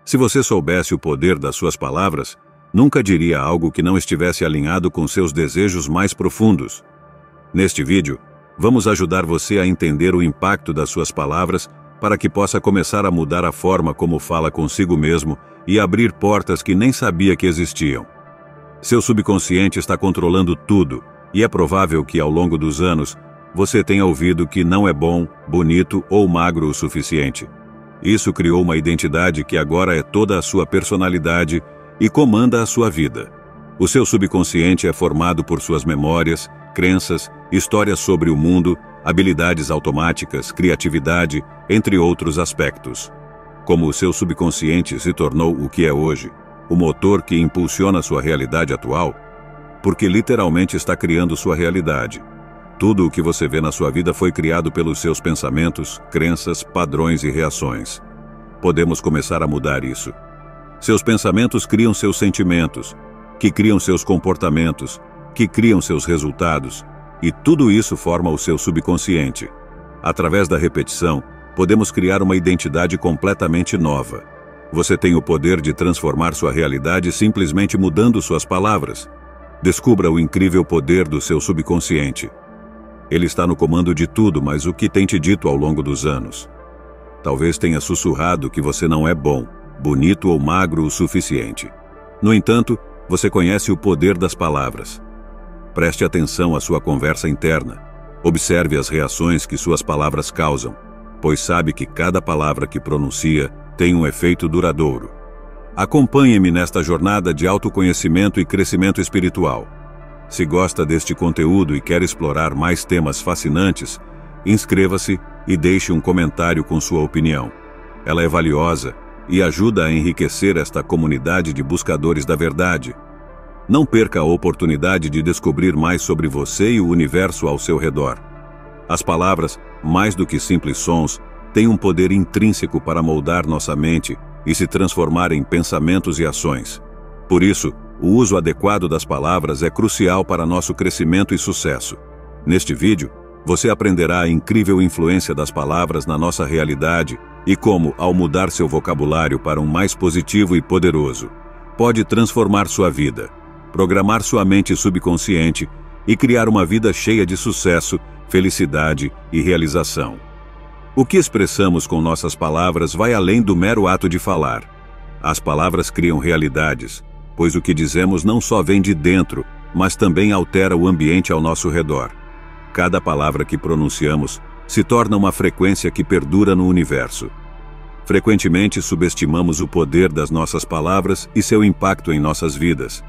Se você soubesse o poder das suas palavras, nunca diria algo que não estivesse alinhado com seus desejos mais profundos. Neste vídeo, vamos ajudar você a entender o impacto das suas palavras para que possa começar a mudar a forma como fala consigo mesmo e abrir portas que nem sabia que existiam. Seu subconsciente está controlando tudo, e é provável que ao longo dos anos você tenha ouvido que não é bom, bonito ou magro o suficiente. Isso criou uma identidade que agora é toda a sua personalidade e comanda a sua vida. O seu subconsciente é formado por suas memórias, crenças, histórias sobre o mundo, habilidades automáticas, criatividade, entre outros aspectos. Como o seu subconsciente se tornou o que é hoje, o motor que impulsiona sua realidade atual, porque literalmente está criando sua realidade. Tudo o que você vê na sua vida foi criado pelos seus pensamentos, crenças, padrões e reações. Podemos começar a mudar isso. Seus pensamentos criam seus sentimentos, que criam seus comportamentos, que criam seus resultados, e tudo isso forma o seu subconsciente. Através da repetição, podemos criar uma identidade completamente nova. Você tem o poder de transformar sua realidade simplesmente mudando suas palavras. Descubra o incrível poder do seu subconsciente. Ele está no comando de tudo, mas o que tem te dito ao longo dos anos? Talvez tenha sussurrado que você não é bom, bonito ou magro o suficiente. No entanto, você conhece o poder das palavras. Preste atenção à sua conversa interna. Observe as reações que suas palavras causam, pois sabe que cada palavra que pronuncia tem um efeito duradouro. Acompanhe-me nesta jornada de autoconhecimento e crescimento espiritual. Se gosta deste conteúdo e quer explorar mais temas fascinantes, inscreva-se e deixe um comentário com sua opinião. Ela é valiosa e ajuda a enriquecer esta comunidade de buscadores da verdade. Não perca a oportunidade de descobrir mais sobre você e o universo ao seu redor. As palavras, mais do que simples sons, têm um poder intrínseco para moldar nossa mente e se transformar em pensamentos e ações. Por isso, o uso adequado das palavras é crucial para nosso crescimento e sucesso. Neste vídeo, você aprenderá a incrível influência das palavras na nossa realidade e como, ao mudar seu vocabulário para um mais positivo e poderoso, pode transformar sua vida, programar sua mente subconsciente e criar uma vida cheia de sucesso, felicidade e realização. O que expressamos com nossas palavras vai além do mero ato de falar. As palavras criam realidades, pois o que dizemos não só vem de dentro, mas também altera o ambiente ao nosso redor. Cada palavra que pronunciamos se torna uma frequência que perdura no universo. Frequentemente subestimamos o poder das nossas palavras e seu impacto em nossas vidas.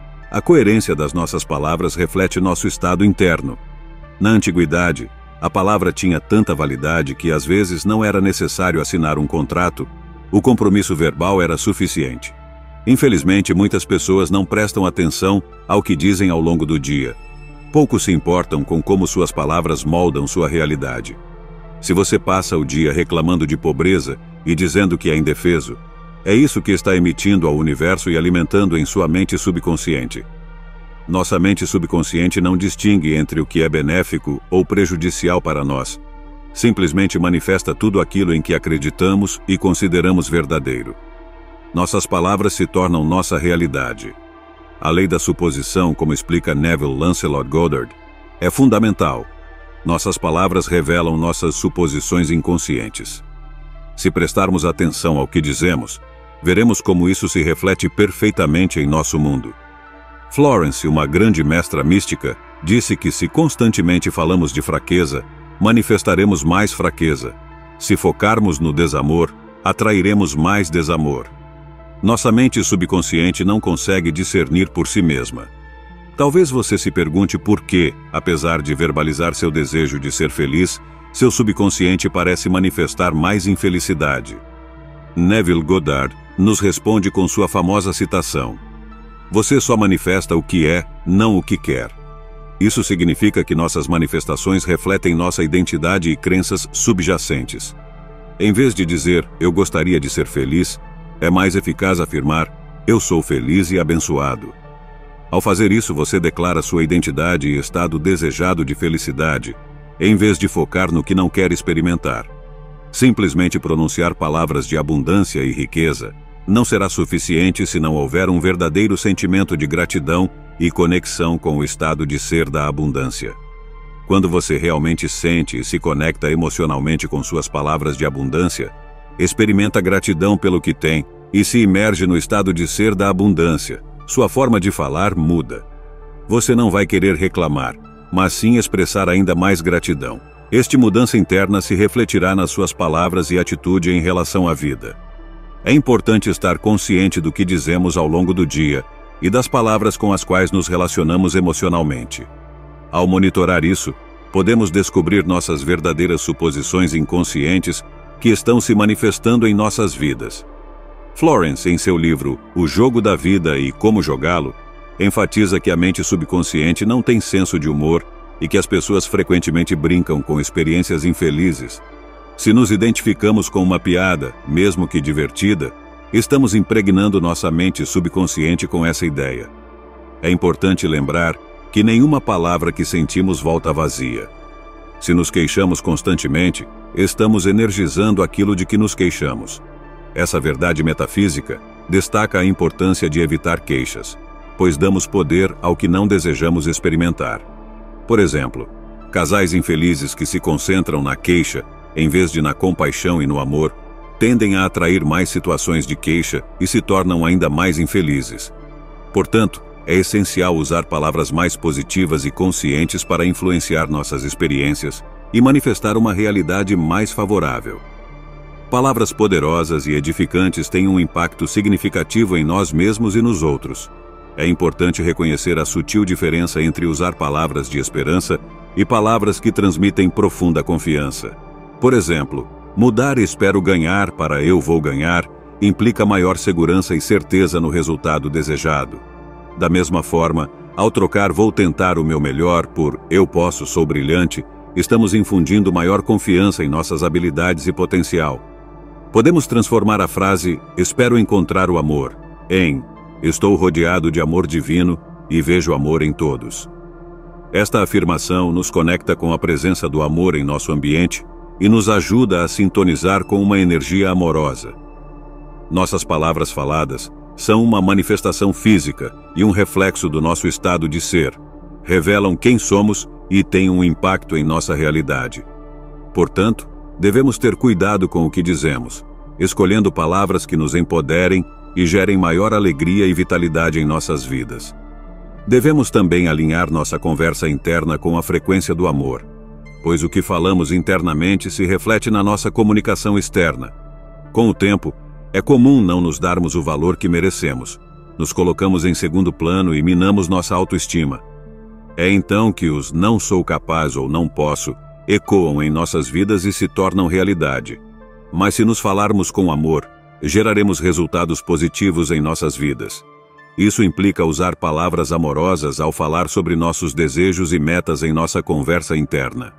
A coerência das nossas palavras reflete nosso estado interno. Na antiguidade, a palavra tinha tanta validade que às vezes não era necessário assinar um contrato, o compromisso verbal era suficiente. Infelizmente, muitas pessoas não prestam atenção ao que dizem ao longo do dia. Poucos se importam com como suas palavras moldam sua realidade. Se você passa o dia reclamando de pobreza e dizendo que é indefeso, é isso que está emitindo ao universo e alimentando em sua mente subconsciente. Nossa mente subconsciente não distingue entre o que é benéfico ou prejudicial para nós. Simplesmente manifesta tudo aquilo em que acreditamos e consideramos verdadeiro. Nossas palavras se tornam nossa realidade. A lei da suposição, como explica Neville Lancelot Goddard, é fundamental. Nossas palavras revelam nossas suposições inconscientes. Se prestarmos atenção ao que dizemos, veremos como isso se reflete perfeitamente em nosso mundo. Florence, uma grande mestra mística, disse que se constantemente falamos de fraqueza, manifestaremos mais fraqueza. Se focarmos no desamor, atrairemos mais desamor. Nossa mente subconsciente não consegue discernir por si mesma. Talvez você se pergunte por que, apesar de verbalizar seu desejo de ser feliz, seu subconsciente parece manifestar mais infelicidade. Neville Goddard nos responde com sua famosa citação: "Você só manifesta o que é, não o que quer." Isso significa que nossas manifestações refletem nossa identidade e crenças subjacentes. Em vez de dizer, "eu gostaria de ser feliz", é mais eficaz afirmar, "eu sou feliz e abençoado." Ao fazer isso, você declara sua identidade e estado desejado de felicidade, em vez de focar no que não quer experimentar. Simplesmente pronunciar palavras de abundância e riqueza não será suficiente se não houver um verdadeiro sentimento de gratidão e conexão com o estado de ser da abundância. Quando você realmente sente e se conecta emocionalmente com suas palavras de abundância, experimenta gratidão pelo que tem e se imerge no estado de ser da abundância, sua forma de falar muda. Você não vai querer reclamar, mas sim expressar ainda mais gratidão. Esta mudança interna se refletirá nas suas palavras e atitude em relação à vida. É importante estar consciente do que dizemos ao longo do dia e das palavras com as quais nos relacionamos emocionalmente. Ao monitorar isso, podemos descobrir nossas verdadeiras suposições inconscientes que estão se manifestando em nossas vidas. Florence, em seu livro O Jogo da Vida e Como Jogá-lo, enfatiza que a mente subconsciente não tem senso de humor e que as pessoas frequentemente brincam com experiências infelizes. Se nos identificamos com uma piada, mesmo que divertida, estamos impregnando nossa mente subconsciente com essa ideia. É importante lembrar que nenhuma palavra que sentimos volta vazia. Se nos queixamos constantemente, estamos energizando aquilo de que nos queixamos. Essa verdade metafísica destaca a importância de evitar queixas, pois damos poder ao que não desejamos experimentar. Por exemplo, casais infelizes que se concentram na queixa, em vez de na compaixão e no amor, tendem a atrair mais situações de queixa e se tornam ainda mais infelizes. Portanto, é essencial usar palavras mais positivas e conscientes para influenciar nossas experiências e manifestar uma realidade mais favorável. Palavras poderosas e edificantes têm um impacto significativo em nós mesmos e nos outros. É importante reconhecer a sutil diferença entre usar palavras de esperança e palavras que transmitem profunda confiança. Por exemplo, mudar "espero ganhar" para "eu vou ganhar" implica maior segurança e certeza no resultado desejado. Da mesma forma, ao trocar "vou tentar o meu melhor" por "eu posso, sou brilhante", estamos infundindo maior confiança em nossas habilidades e potencial. Podemos transformar a frase "espero encontrar o amor" em "estou rodeado de amor divino e vejo amor em todos". Esta afirmação nos conecta com a presença do amor em nosso ambiente e nos ajuda a sintonizar com uma energia amorosa. Nossas palavras faladas são uma manifestação física e um reflexo do nosso estado de ser, revelam quem somos e têm um impacto em nossa realidade. Portanto, devemos ter cuidado com o que dizemos, escolhendo palavras que nos empoderem e gerem maior alegria e vitalidade em nossas vidas. Devemos também alinhar nossa conversa interna com a frequência do amor, pois o que falamos internamente se reflete na nossa comunicação externa. Com o tempo, é comum não nos darmos o valor que merecemos, nos colocamos em segundo plano e minamos nossa autoestima. É então que os "não sou capaz" ou "não posso" ecoam em nossas vidas e se tornam realidade. Mas se nos falarmos com amor, geraremos resultados positivos em nossas vidas. Isso implica usar palavras amorosas ao falar sobre nossos desejos e metas em nossa conversa interna.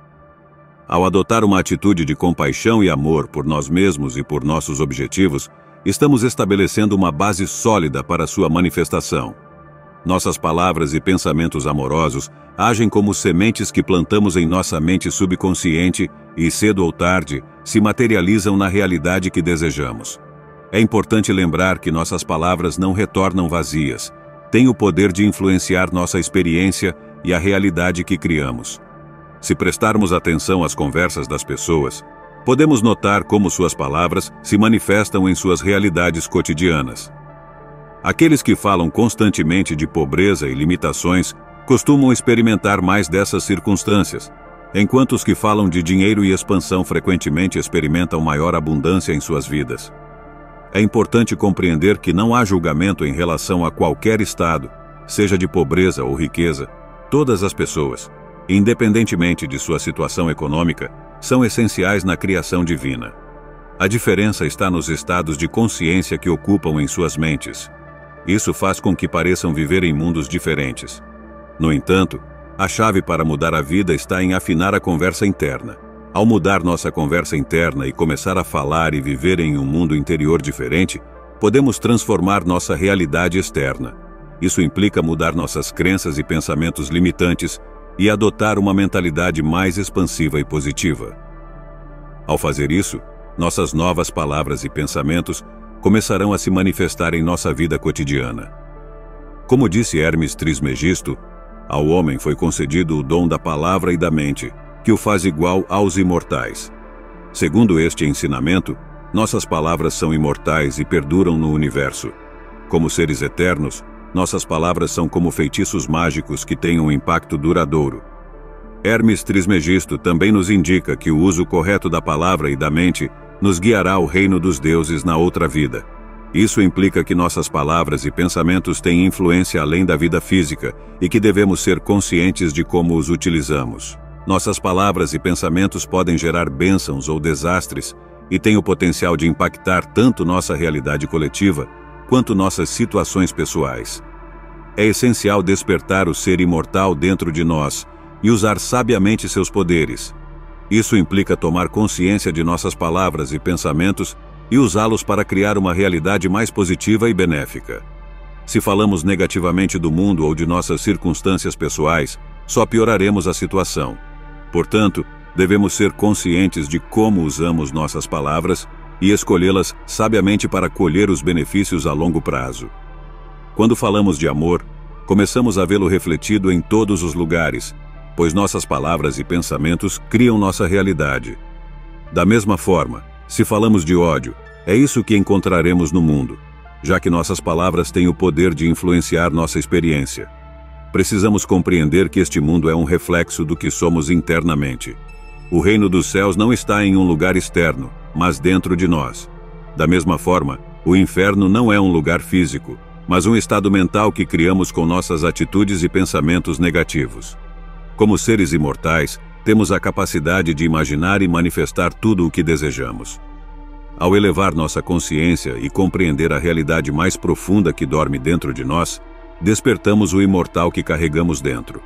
Ao adotar uma atitude de compaixão e amor por nós mesmos e por nossos objetivos, estamos estabelecendo uma base sólida para sua manifestação. Nossas palavras e pensamentos amorosos agem como sementes que plantamos em nossa mente subconsciente e, cedo ou tarde, se materializam na realidade que desejamos. É importante lembrar que nossas palavras não retornam vazias, têm o poder de influenciar nossa experiência e a realidade que criamos. Se prestarmos atenção às conversas das pessoas, podemos notar como suas palavras se manifestam em suas realidades cotidianas. Aqueles que falam constantemente de pobreza e limitações costumam experimentar mais dessas circunstâncias, enquanto os que falam de dinheiro e expansão frequentemente experimentam maior abundância em suas vidas. É importante compreender que não há julgamento em relação a qualquer estado, seja de pobreza ou riqueza. Todas as pessoas, independentemente de sua situação econômica, são essenciais na criação divina. A diferença está nos estados de consciência que ocupam em suas mentes. Isso faz com que pareçam viver em mundos diferentes. No entanto, a chave para mudar a vida está em afinar a conversa interna. Ao mudar nossa conversa interna e começar a falar e viver em um mundo interior diferente, podemos transformar nossa realidade externa. Isso implica mudar nossas crenças e pensamentos limitantes e adotar uma mentalidade mais expansiva e positiva. Ao fazer isso, nossas novas palavras e pensamentos começarão a se manifestar em nossa vida cotidiana. Como disse Hermes Trismegisto, ao homem foi concedido o dom da palavra e da mente, que o faz igual aos imortais. Segundo este ensinamento, nossas palavras são imortais e perduram no universo. Como seres eternos, nossas palavras são como feitiços mágicos que têm um impacto duradouro. Hermes Trismegisto também nos indica que o uso correto da palavra e da mente nos guiará ao reino dos deuses na outra vida. Isso implica que nossas palavras e pensamentos têm influência além da vida física e que devemos ser conscientes de como os utilizamos. Nossas palavras e pensamentos podem gerar bênçãos ou desastres e têm o potencial de impactar tanto nossa realidade coletiva quanto nossas situações pessoais. É essencial despertar o ser imortal dentro de nós e usar sabiamente seus poderes. Isso implica tomar consciência de nossas palavras e pensamentos e usá-los para criar uma realidade mais positiva e benéfica. Se falamos negativamente do mundo ou de nossas circunstâncias pessoais, só pioraremos a situação. Portanto, devemos ser conscientes de como usamos nossas palavras e escolhê-las sabiamente para colher os benefícios a longo prazo. Quando falamos de amor, começamos a vê-lo refletido em todos os lugares, pois nossas palavras e pensamentos criam nossa realidade. Da mesma forma, se falamos de ódio, é isso que encontraremos no mundo, já que nossas palavras têm o poder de influenciar nossa experiência. Precisamos compreender que este mundo é um reflexo do que somos internamente. O reino dos céus não está em um lugar externo, mas dentro de nós. Da mesma forma, o inferno não é um lugar físico, mas um estado mental que criamos com nossas atitudes e pensamentos negativos. Como seres imortais, temos a capacidade de imaginar e manifestar tudo o que desejamos. Ao elevar nossa consciência e compreender a realidade mais profunda que dorme dentro de nós, despertamos o imortal que carregamos dentro.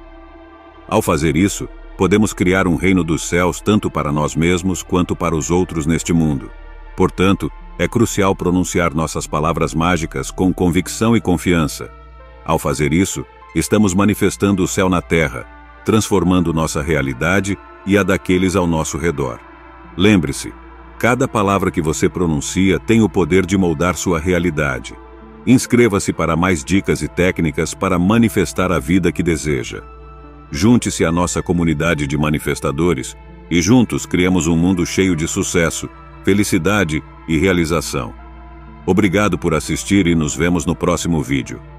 Ao fazer isso, podemos criar um reino dos céus tanto para nós mesmos quanto para os outros neste mundo. Portanto, é crucial pronunciar nossas palavras mágicas com convicção e confiança. Ao fazer isso, estamos manifestando o céu na terra, transformando nossa realidade e a daqueles ao nosso redor. Lembre-se, cada palavra que você pronuncia tem o poder de moldar sua realidade. Inscreva-se para mais dicas e técnicas para manifestar a vida que deseja. Junte-se à nossa comunidade de manifestadores e juntos criamos um mundo cheio de sucesso, felicidade e realização. Obrigado por assistir e nos vemos no próximo vídeo.